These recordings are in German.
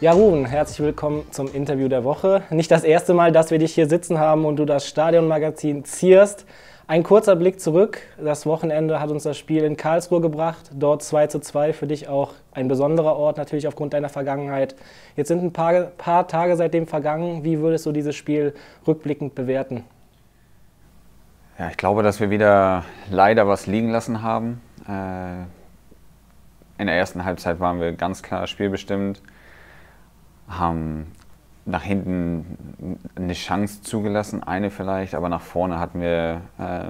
Ja, Ruben, herzlich willkommen zum Interview der Woche. Nicht das erste Mal, dass wir dich hier sitzen haben und du das Stadionmagazin zierst. Ein kurzer Blick zurück. Das Wochenende hat uns das Spiel in Karlsruhe gebracht. Dort 2:2, für dich auch ein besonderer Ort, natürlich aufgrund deiner Vergangenheit. Jetzt sind ein paar Tage seitdem vergangen. Wie würdest du dieses Spiel rückblickend bewerten? Ja, ich glaube, dass wir wieder leider was liegen lassen haben. In der ersten Halbzeit waren wir ganz klar spielbestimmt, haben nach hinten eine Chance zugelassen, eine vielleicht, aber nach vorne hatten wir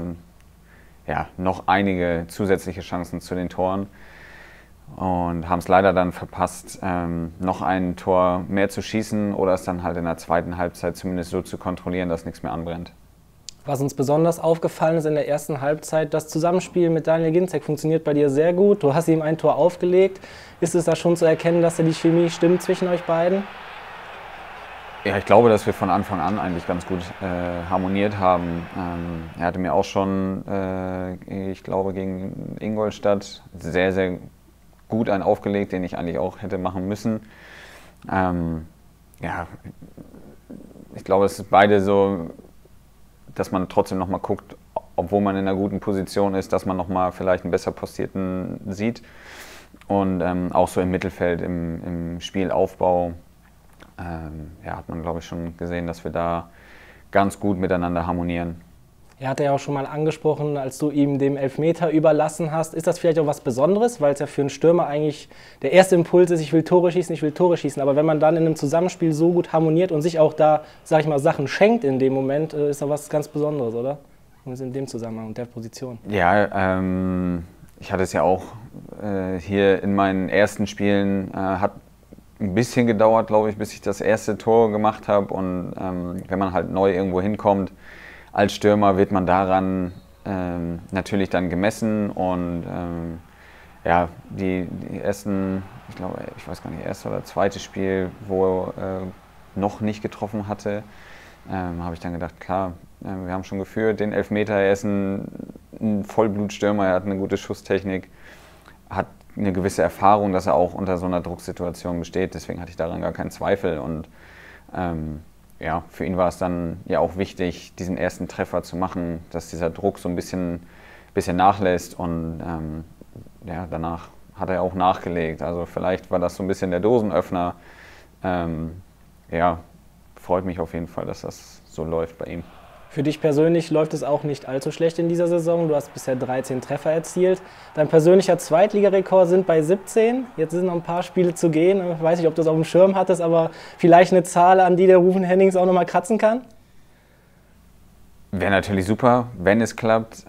noch einige zusätzliche Chancen zu den Toren und haben es leider dann verpasst, noch ein Tor mehr zu schießen oder es dann halt in der zweiten Halbzeit zumindest so zu kontrollieren, dass nichts mehr anbrennt. Was uns besonders aufgefallen ist in der ersten Halbzeit, das Zusammenspiel mit Daniel Ginczek funktioniert bei dir sehr gut. Du hast ihm ein Tor aufgelegt. Ist es da schon zu erkennen, dass da die Chemie stimmt zwischen euch beiden? Ja, ich glaube, dass wir von Anfang an eigentlich ganz gut harmoniert haben. Er hatte mir auch schon, ich glaube, gegen Ingolstadt sehr, sehr gut einen aufgelegt, den ich eigentlich auch hätte machen müssen. Ich glaube, es ist beide so, dass man trotzdem nochmal guckt, obwohl man in einer guten Position ist, dass man nochmal vielleicht einen besser Postierten sieht. Und auch so im Mittelfeld, im Spielaufbau, hat man, glaube ich, schon gesehen, dass wir da ganz gut miteinander harmonieren. Er hatte ja auch schon mal angesprochen, als du ihm den Elfmeter überlassen hast. Ist das vielleicht auch was Besonderes, weil es ja für einen Stürmer eigentlich der erste Impuls ist, ich will Tore schießen, ich will Tore schießen. Aber wenn man dann in einem Zusammenspiel so gut harmoniert und sich auch da, sag ich mal, Sachen schenkt in dem Moment, ist doch was ganz Besonderes, oder? Und in dem Zusammenhang und der Position. Ja, ich hatte es ja auch hier in meinen ersten Spielen, hat ein bisschen gedauert, glaube ich, bis ich das erste Tor gemacht habe. Und wenn man halt neu irgendwo hinkommt, als Stürmer wird man daran natürlich dann gemessen und die ersten, ich glaube, ich weiß gar nicht, erste oder zweite Spiel, wo er noch nicht getroffen hatte, habe ich dann gedacht, klar, wir haben schon geführt, den Elfmeter, er ist ein Vollblutstürmer, er hat eine gute Schusstechnik, hat eine gewisse Erfahrung, dass er auch unter so einer Drucksituation besteht, deswegen hatte ich daran gar keinen Zweifel und für ihn war es dann ja auch wichtig, diesen ersten Treffer zu machen, dass dieser Druck so ein bisschen nachlässt und danach hat er auch nachgelegt. Also vielleicht war das so ein bisschen der Dosenöffner. Freut mich auf jeden Fall, dass das so läuft bei ihm. Für dich persönlich läuft es auch nicht allzu schlecht in dieser Saison. Du hast bisher 13 Treffer erzielt. Dein persönlicher Zweitligarekord sind bei 17. Jetzt sind noch ein paar Spiele zu gehen. Ich weiß nicht, ob du das auf dem Schirm hattest, aber vielleicht eine Zahl, an die der Ruven Hennings auch noch mal kratzen kann? Wäre natürlich super, wenn es klappt.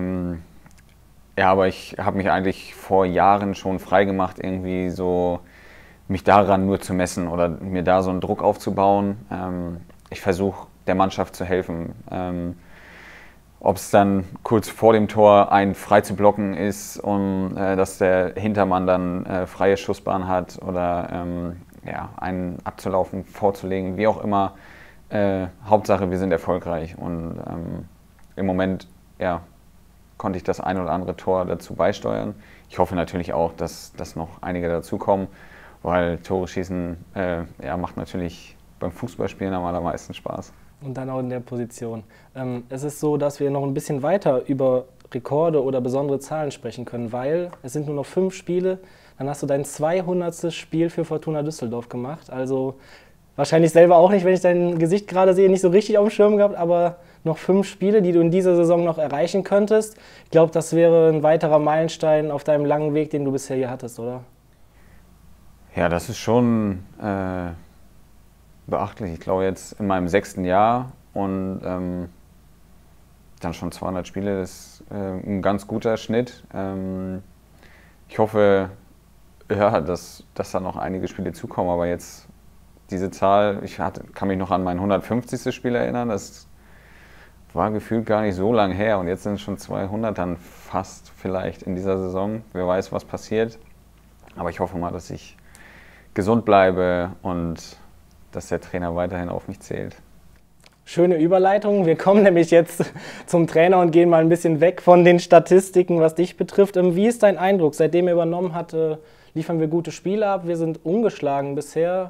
Aber ich habe mich eigentlich vor Jahren schon freigemacht, irgendwie so mich daran nur zu messen oder mir da so einen Druck aufzubauen. Ich versuche der Mannschaft zu helfen. Ob es dann kurz vor dem Tor ein frei zu blocken ist und dass der Hintermann dann freie Schussbahn hat oder einen abzulaufen, vorzulegen, wie auch immer. Hauptsache, wir sind erfolgreich und im Moment konnte ich das ein oder andere Tor dazu beisteuern. Ich hoffe natürlich auch, dass noch einige dazukommen, weil Tore schießen macht natürlich beim Fußballspielen am allermeisten Spaß. Und dann auch in der Position. Es ist so, dass wir noch ein bisschen weiter über Rekorde oder besondere Zahlen sprechen können, weil es sind nur noch 5 Spiele. Dann hast du dein 200. Spiel für Fortuna Düsseldorf gemacht. Also wahrscheinlich selber auch nicht, wenn ich dein Gesicht gerade sehe, nicht so richtig auf dem Schirm gehabt, aber noch 5 Spiele, die du in dieser Saison noch erreichen könntest. Ich glaube, das wäre ein weiterer Meilenstein auf deinem langen Weg, den du bisher hier hattest, oder? Ja, das ist schon beachtlich. Ich glaube jetzt in meinem 6. Jahr und dann schon 200 Spiele, das ist ein ganz guter Schnitt. Ich hoffe, dass da noch einige Spiele zukommen, aber jetzt diese Zahl, kann mich noch an mein 150. Spiel erinnern, das war gefühlt gar nicht so lang her und jetzt sind es schon 200 dann fast vielleicht in dieser Saison. Wer weiß, was passiert, aber ich hoffe mal, dass ich gesund bleibe und dass der Trainer weiterhin auf mich zählt. Schöne Überleitung. Wir kommen nämlich jetzt zum Trainer und gehen mal ein bisschen weg von den Statistiken, was dich betrifft. Wie ist dein Eindruck? Seitdem er übernommen hat, liefern wir gute Spiele ab. Wir sind ungeschlagen bisher.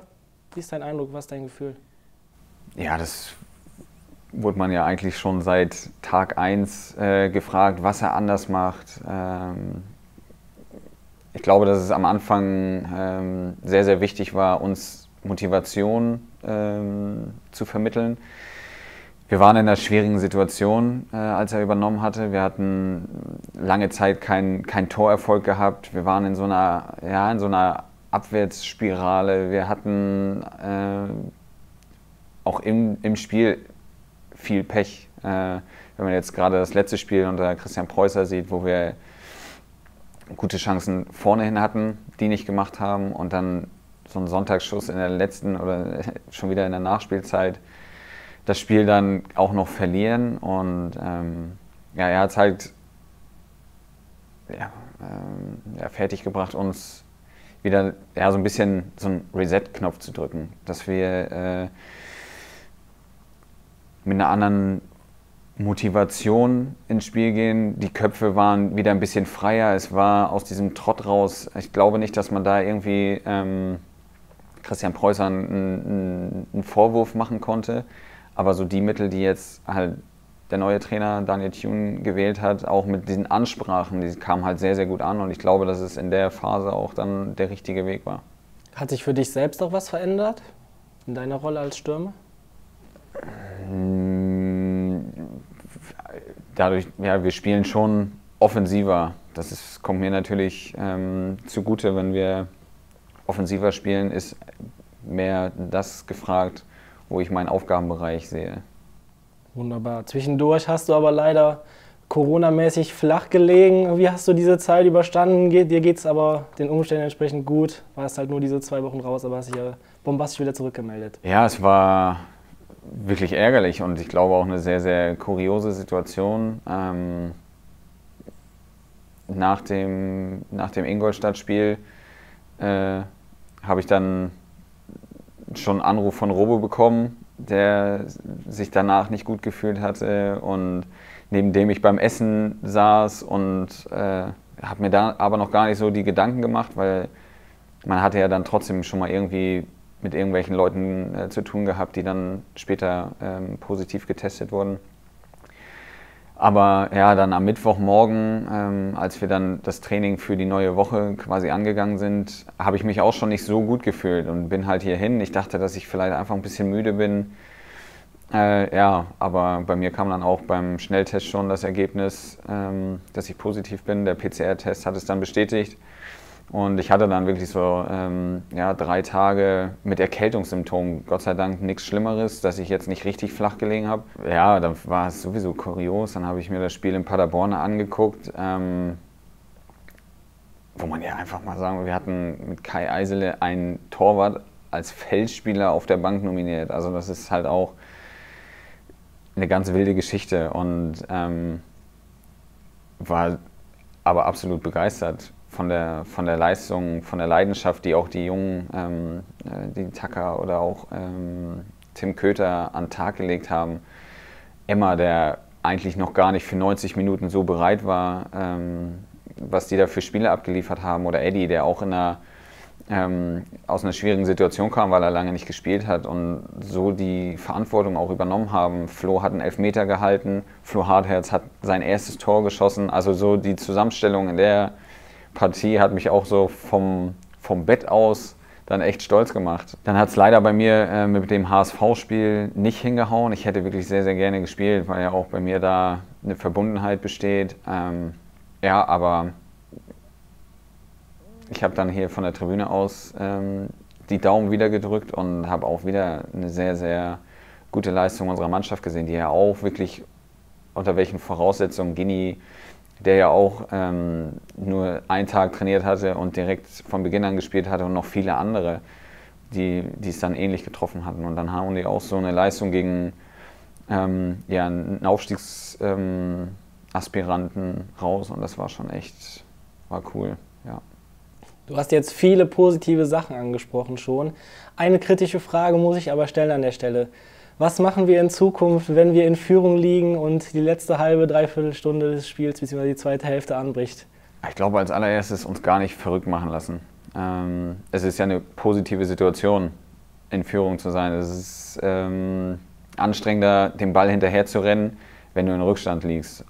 Wie ist dein Eindruck, was ist dein Gefühl? Ja, das wurde man ja eigentlich schon seit Tag 1 gefragt, was er anders macht. Ich glaube, dass es am Anfang sehr, sehr wichtig war, uns Motivation zu vermitteln. Wir waren in einer schwierigen Situation, als er übernommen hatte. Wir hatten lange Zeit keinen Torerfolg gehabt. Wir waren in so einer Abwärtsspirale. Wir hatten auch im Spiel viel Pech. Wenn man jetzt gerade das letzte Spiel unter Christian Preußer sieht, wo wir gute Chancen vorne hin hatten, die nicht gemacht haben und dann so einen Sonntagsschuss in der letzten oder schon wieder in der Nachspielzeit das Spiel dann auch noch verlieren. Und er hat es halt fertiggebracht, uns wieder so ein bisschen so einen Reset-Knopf zu drücken, dass wir mit einer anderen Motivation ins Spiel gehen. Die Köpfe waren wieder ein bisschen freier. Es war aus diesem Trott raus. Ich glaube nicht, dass man da irgendwie Christian Preußer einen Vorwurf machen konnte. Aber so die Mittel, die jetzt halt der neue Trainer Daniel Thune gewählt hat, auch mit diesen Ansprachen, die kamen halt sehr, sehr gut an. Und ich glaube, dass es in der Phase auch dann der richtige Weg war. Hat sich für dich selbst auch was verändert in deiner Rolle als Stürmer? Dadurch, wir spielen schon offensiver. Kommt mir natürlich zugute, wenn wir offensiver spielen, ist mehr das gefragt, wo ich meinen Aufgabenbereich sehe. Wunderbar. Zwischendurch hast du aber leider Corona-mäßig flach gelegen. Wie hast du diese Zeit überstanden? Dir geht es aber den Umständen entsprechend gut. Warst halt nur diese 2 Wochen raus, aber hast dich ja bombastisch wieder zurückgemeldet. Ja, es war wirklich ärgerlich und ich glaube auch eine sehr, sehr kuriose Situation. Nach dem Ingolstadt-Spiel habe ich dann schon einen Anruf von Robo bekommen, der sich danach nicht gut gefühlt hatte und neben dem ich beim Essen saß und habe mir da aber noch gar nicht so die Gedanken gemacht, weil man hatte ja dann trotzdem schon mal irgendwie mit irgendwelchen Leuten zu tun gehabt, die dann später positiv getestet wurden. Aber ja, dann am Mittwochmorgen, als wir dann das Training für die neue Woche quasi angegangen sind, habe ich mich auch schon nicht so gut gefühlt und bin halt hierhin. Ich dachte, dass ich vielleicht einfach ein bisschen müde bin. Aber bei mir kam dann auch beim Schnelltest schon das Ergebnis, dass ich positiv bin. Der PCR-Test hat es dann bestätigt. Und ich hatte dann wirklich so 3 Tage mit Erkältungssymptomen. Gott sei Dank nichts Schlimmeres, dass ich jetzt nicht richtig flach gelegen habe. Ja, dann war es sowieso kurios. Dann habe ich mir das Spiel in Paderborn angeguckt, wo man ja einfach mal sagen, wir hatten mit Kai Eisele einen Torwart als Feldspieler auf der Bank nominiert. Also das ist halt auch eine ganz wilde Geschichte und war aber absolut begeistert von der Leistung, von der Leidenschaft, die auch die Jungen, die Tacker oder auch Tim Köter an den Tag gelegt haben. Emma, der eigentlich noch gar nicht für 90 Minuten so bereit war, was die da für Spiele abgeliefert haben. Oder Eddie, der auch aus einer schwierigen Situation kam, weil er lange nicht gespielt hat und so die Verantwortung auch übernommen haben. Flo hat einen Elfmeter gehalten, Flo Hartherz hat sein erstes Tor geschossen. Also so die Zusammenstellung in der Partie hat mich auch so vom Bett aus dann echt stolz gemacht. Dann hat es leider bei mir mit dem HSV-Spiel nicht hingehauen. Ich hätte wirklich sehr, sehr gerne gespielt, weil ja auch bei mir da eine Verbundenheit besteht. Aber ich habe dann hier von der Tribüne aus die Daumen wieder gedrückt und habe auch wieder eine sehr, sehr gute Leistung unserer Mannschaft gesehen, die ja auch wirklich unter welchen Voraussetzungen Gini, der ja auch nur einen Tag trainiert hatte und direkt von Beginn an gespielt hatte und noch viele andere, die es dann ähnlich getroffen hatten. Und dann haben die auch so eine Leistung gegen einen Aufstiegsaspiranten raus und das war schon echt, war cool, ja. Du hast jetzt viele positive Sachen angesprochen schon. Eine kritische Frage muss ich aber stellen an der Stelle. Was machen wir in Zukunft, wenn wir in Führung liegen und die letzte halbe, dreiviertel Stunde des Spiels bzw. die zweite Hälfte anbricht? Ich glaube, als allererstes uns gar nicht verrückt machen lassen. Es ist ja eine positive Situation. in Führung zu sein. Es ist anstrengender, dem Ball hinterher zu rennen, wenn du in Rückstand liegst.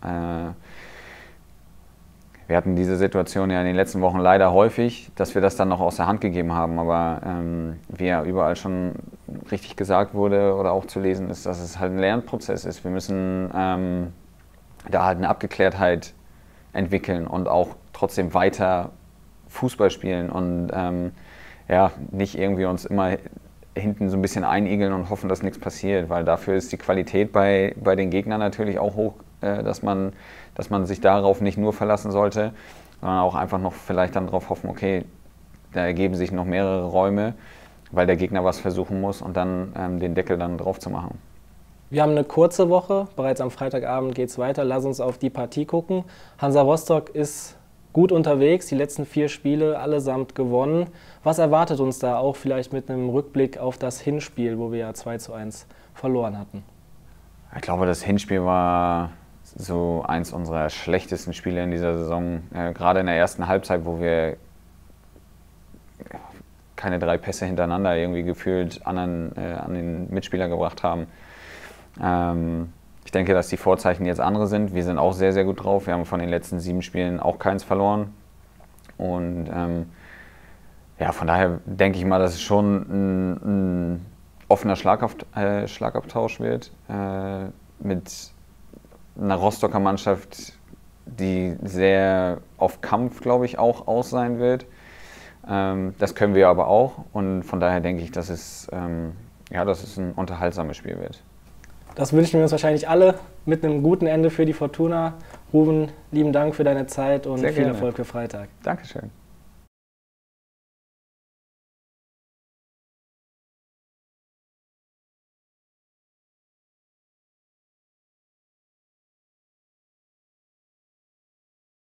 Wir hatten diese Situation ja in den letzten Wochen leider häufig, dass wir das dann noch aus der Hand gegeben haben. Aber wie ja überall schon richtig gesagt wurde oder auch zu lesen ist, dass es halt ein Lernprozess ist. Wir müssen da halt eine Abgeklärtheit entwickeln und auch trotzdem weiter Fußball spielen und ja, nicht irgendwie uns immer hinten so ein bisschen einigeln und hoffen, dass nichts passiert, weil dafür ist die Qualität bei den Gegnern natürlich auch hoch, dass man sich darauf nicht nur verlassen sollte, sondern auch einfach noch vielleicht dann darauf hoffen, okay, da ergeben sich noch mehrere Räume, weil der Gegner was versuchen muss und dann den Deckel dann drauf zu machen. Wir haben eine kurze Woche, bereits am Freitagabend geht es weiter. Lass uns auf die Partie gucken. Hansa Rostock ist gut unterwegs, die letzten 4 Spiele allesamt gewonnen. Was erwartet uns da auch vielleicht mit einem Rückblick auf das Hinspiel, wo wir ja 2:1 verloren hatten? Ich glaube, das Hinspiel war so eins unserer schlechtesten Spiele in dieser Saison. Gerade in der ersten Halbzeit, wo wir keine 3 Pässe hintereinander irgendwie gefühlt an den Mitspieler gebracht haben. Ich denke, dass die Vorzeichen jetzt andere sind. Wir sind auch sehr, sehr gut drauf. Wir haben von den letzten 7 Spielen auch keins verloren. Und ja, von daher denke ich mal, dass es schon ein offener Schlagabtausch wird mit einer Rostocker Mannschaft, die sehr auf Kampf, glaube ich, auch aus sein wird. Das können wir aber auch. Und von daher denke ich, dass es ein unterhaltsames Spiel wird. Das wünschen wir uns wahrscheinlich alle mit einem guten Ende für die Fortuna. Ruben, lieben Dank für deine Zeit und viel Erfolg für Freitag. Dankeschön.